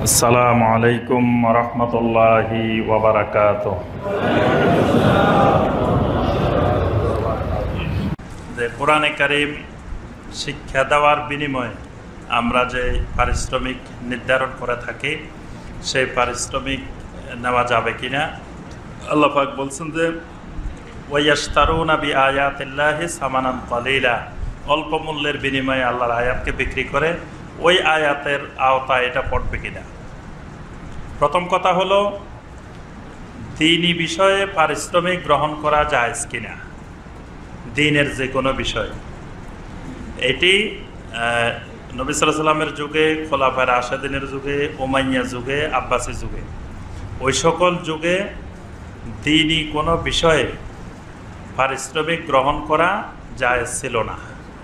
আসসালামু আলাইকুম রহমতুল্লাহি ওয়া বারাকাতুহু। যে কোরআনে কারীম শিক্ষা দেওয়ার বিনিময়ে আমরা যে পারিশ্রমিক নির্ধারণ করে থাকি, সেই পারিশ্রমিক নেওয়া যাবে কিনা। আল্লাহ পাক বলছেন যে ওয়াইয়াশতারুনা বিআয়াতিল্লাহি সামানান কালিলা, অল্প মূল্যের বিনিময়ে আল্লাহর আয়াতকে বিক্রি করে, ওই আয়াতের আওতায় এটা পড়বে কিনা। প্রথম কথা হলো, দ্বীনি বিষয়ে পারিশ্রমিক গ্রহণ করা জায়েজ কিনা, দ্বীনের যে কোনো বিষয়। এটি নবী সাল্লাল্লাহু আলাইহি ওয়াসাল্লামের যুগে, খোলাফায়ে রাশিদিনের যুগে, উমাইয়া যুগে, আব্বাসী যুগে, ওই সকল যুগে দ্বীনি কোনো বিষয়ে পারিশ্রমিক গ্রহণ করা জায়েজ ছিল না।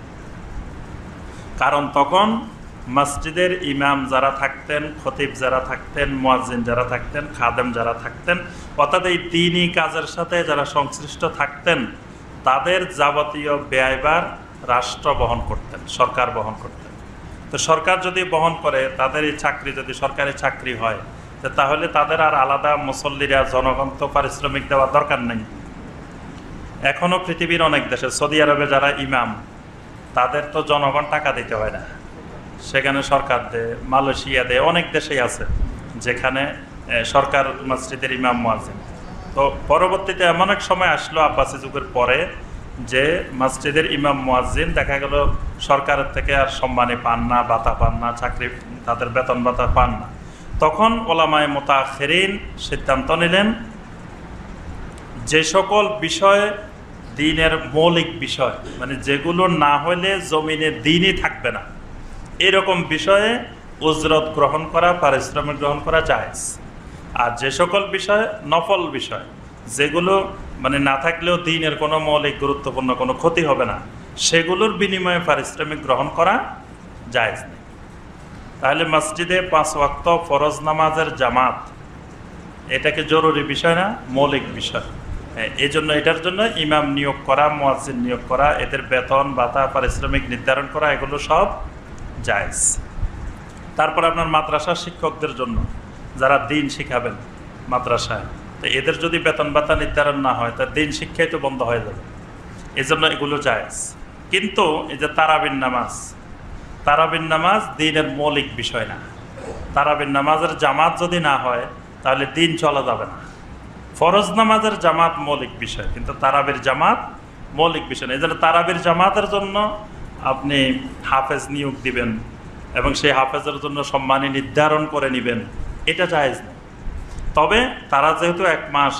কারণ তখন মসজিদের ইমাম যারা থাকতেন, খতিব যারা থাকতেন, মুয়াজ্জিন যারা থাকতেন, খাদেম যারা থাকতেন, অর্থাৎ এই দ্বীনি কাজের সাথে যারা সংশ্লিষ্ট থাকতেন, তাদের যাবতীয় ব্যয়ভার রাষ্ট্র বহন করতেন, সরকার বহন করতেন। তো সরকার যদি বহন করে, তাদের এই চাকরি যদি সরকারি চাকরি হয়, তাহলে তাদের আর আলাদা মুসল্লিরা, জনগণ তো পারিশ্রমিক দেওয়ার দরকার নেই। এখনও পৃথিবীর অনেক দেশে, সৌদি আরবে যারা ইমাম, তাদের তো জনগণ টাকা দিতে হয় না, সেখানে সরকার দেয়। মালয়েশিয়া দেয়, অনেক দেশেই আছে যেখানে সরকার মসজিদের ইমাম মুয়াজ্জিন। তো পরবর্তীতে এমন এক সময় আসলো আব্বাসী যুগের পরে, যে মসজিদের ইমাম মুয়াজ্জিন দেখা গেল সরকারের থেকে আর সম্মানী পান না, ভাতা পান না, চাকরি, তাদের বেতন ভাতা পান না। তখন ওলামায়ে মুতাআখিরিন সিদ্ধান্ত নিলেন, যে সকল বিষয় দ্বীনের মৌলিক বিষয়, মানে যেগুলো না হলে জমিনে দ্বীনই থাকবে না, এরকম বিষয়ে উজরত গ্রহণ করা, পারিশ্রমিক গ্রহণ করা জায়েজ। আর যে সকল বিষয় নফল বিষয়, যেগুলো মানে না থাকলেও দ্বীনের কোনো মৌলিক গুরুত্বপূর্ণ কোনো ক্ষতি হবে না, সেগুলোর বিনিময়ে পারিশ্রমিক গ্রহণ করা জায়েজ নেই। তাহলে মসজিদে 5 ওয়াক্ত ফরজ নামাজের জামাত, এটাকে জরুরি বিষয় না, মৌলিক বিষয়। এই জন্য এটার জন্য ইমাম নিয়োগ করা, মুয়াজ্জিন নিয়োগ করা, এদের বেতন ভাতা পারিশ্রমিক নির্ধারণ করা, এগুলো সব জায়েজ। তারপর আপনার মাদ্রাসা শিক্ষকদের জন্য, যারা দ্বীন শিখাবেন মাদ্রাসায়, তো এদের যদি বেতন ভাতা নির্ধারণ না হয়, তার দ্বীন শিক্ষাই তো বন্ধ হয়ে যাবে। এই জন্য এগুলো জায়েজ। কিন্তু এই যে তারাবির নামাজ, তারাবির নামাজ দ্বীনের মৌলিক বিষয় না। তারাবির নামাজের জামাত যদি না হয়, তাহলে দ্বীন চলা যাবে না। ফরজ নামাজের জামাত মৌলিক বিষয়, কিন্তু তারাবির জামাত মৌলিক বিষয় না। এই জন্য তারাবির জামাতের জন্য আপনি হাফেজ নিয়োগ দিবেন এবং সেই হাফেজের জন্য সম্মানী নির্ধারণ করে নেবেন, এটা জায়েজ নেই। তবে তারা যেহেতু 1 মাস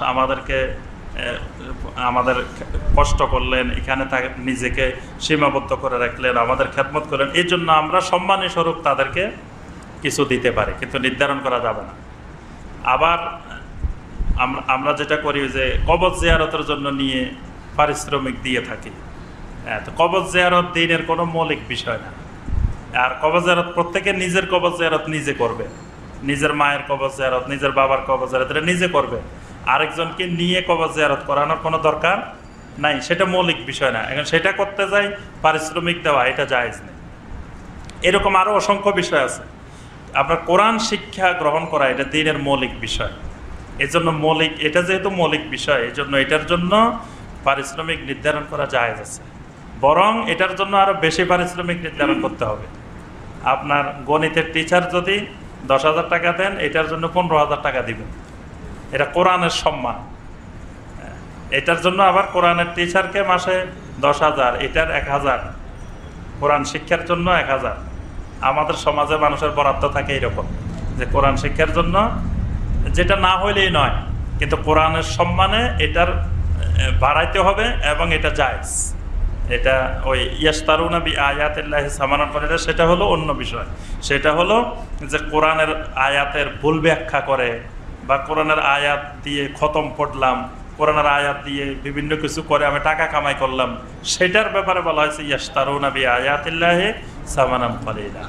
আমাদের কষ্ট করলেন, এখানে নিজেকে সীমাবদ্ধ করে রাখলেন, আমাদের খেদমত করলেন, এই জন্য আমরা সম্মানী স্বরূপ তাদেরকে কিছু দিতে পারি, কিন্তু নির্ধারণ করা যাবে না। আবার আমরা যেটা করি, যে কবর জিয়ারতের জন্য নিয়ে পারিশ্রমিক দিয়ে থাকি। তো কবর জিয়ারত দ্বীনের কোনো মৌলিক বিষয় না। আর কবর জিয়ারত প্রত্যেকে নিজের কবর জিয়ারত নিজে করবে, নিজের মায়ের কবর জিয়ারত, নিজের বাবার কবর জিয়ারত এটা নিজে করবে। আরেকজনকে নিয়ে কবর জিয়ারত করানোর কোনো দরকার নাই, সেটা মৌলিক বিষয় না। এখন সেটা করতে যাই পারিশ্রমিক দেওয়া, এটা জায়েজ নেই। এরকম আরও অসংখ্য বিষয় আছে। আপনার কোরআন শিক্ষা গ্রহণ করা, এটা দ্বীনের মৌলিক বিষয়। এই জন্য মৌলিক, এটা যেহেতু মৌলিক বিষয়, এই জন্য এটার জন্য পারিশ্রমিক নির্ধারণ করা জায়েজ আছে। বরং এটার জন্য আরও বেশি পারিশ্রমিক নির্ধারণ করতে হবে। আপনার গণিতের টিচার যদি 10,000 টাকা দেন, এটার জন্য 15,000 টাকা দিবেন। এটা কোরআনের সম্মান। এটার জন্য আবার কোরআনের টিচারকে মাসে 10,000, এটার 1,000, কোরআন শিক্ষার জন্য 1,000। আমাদের সমাজে মানুষের বরাদ্দ থাকে এরকম, যে কোরআন শিক্ষার জন্য, যেটা না হইলেই নয়, কিন্তু কোরআনের সম্মানে এটার বাড়াইতে হবে, এবং এটা জায়েজ। এটা ওই ইয়াশতারুনা বিআয়াতিল্লাহি সামানান কালিলা, সেটা হলো অন্য বিষয়। সেটা হলো যে কোরআনের আয়াতের ভুল ব্যাখ্যা করে, বা কোরআনের আয়াত দিয়ে খতম পড়লাম, কোরআনের আয়াত দিয়ে বিভিন্ন কিছু করে আমি টাকা কামাই করলাম, সেটার ব্যাপারে বলা হয়েছে ইয়াশতারুনা বিআয়াতিল্লাহি সামানান কালিলা।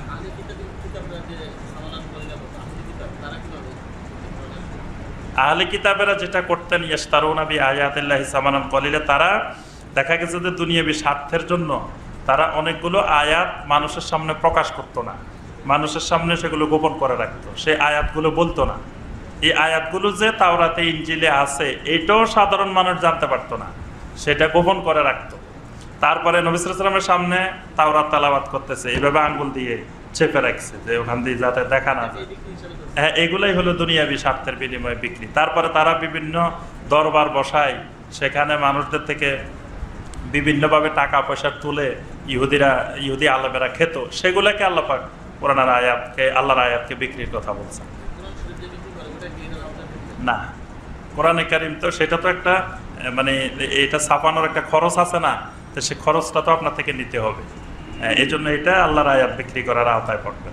আহলে কিতাবেরা যেটা করতেন, ইয়াশতারুনা বিআয়াতিল্লাহি সামানান কালিলা, তারা দেখা গেছে যে দুনিয়াবী স্বার্থের জন্য তারা অনেকগুলো আয়াত মানুষের সামনে প্রকাশ করতো না। মানুষের সামনে সেগুলো গোপন করে রাখতো, সে আয়াতগুলো বলতো না। এই আয়াতগুলো যে তাওরাতে ইনজিলে আছে এটাও সাধারণ মানুষ জানতে পারতো না, সেটা গোপন করে রাখতো। তারপরে নবী সাল্লাল্লাহু আলাইহি ওয়াসাল্লামের সামনে তাওরাত তেলাওয়াত করতেছে, এইভাবে আঙ্গুল দিয়ে চেপে রাখছে যে ওখান দিয়ে যাতে দেখা না যায়। হ্যাঁ, এগুলাই হলো দুনিয়াবি স্বার্থের বিনিময়ে বিক্রি। তারপরে তারা বিভিন্ন দরবার বসায়, সেখানে মানুষদের থেকে বিভিন্নভাবে টাকা পয়সা তুলে ইহুদি আলেমেরা খেত, সেগুলোকে আল্লাহ পাক কোরআনের আল্লাহর আয়াতকে বিক্রির কথা বলছেন। না, কোরআনে কারীম তো সেটা তো একটা মানে এটা ছাপানোর একটা খরচ আছে না, তো সে খরচটা তো আপনার থেকে নিতে হবে। এই জন্য এটা আল্লাহর আয়াত বিক্রি করার আওতায় পড়বে।